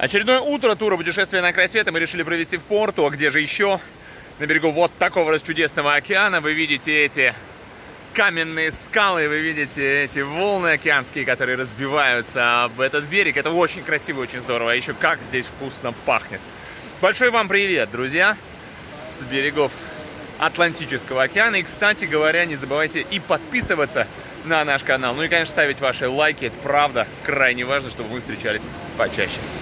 Очередное утро тура путешествия на край света мы решили провести в Порту. А где же еще? На берегу вот такого чудесного океана вы видите эти каменные скалы, вы видите эти волны океанские, которые разбиваются об этот берег. Это очень красиво, очень здорово. А еще как здесь вкусно пахнет. Большой вам привет, друзья, с берегов Атлантического океана. И, кстати говоря, не забывайте и подписываться на наш канал. Ну и, конечно, ставить ваши лайки. Это правда крайне важно, чтобы мы встречались почаще.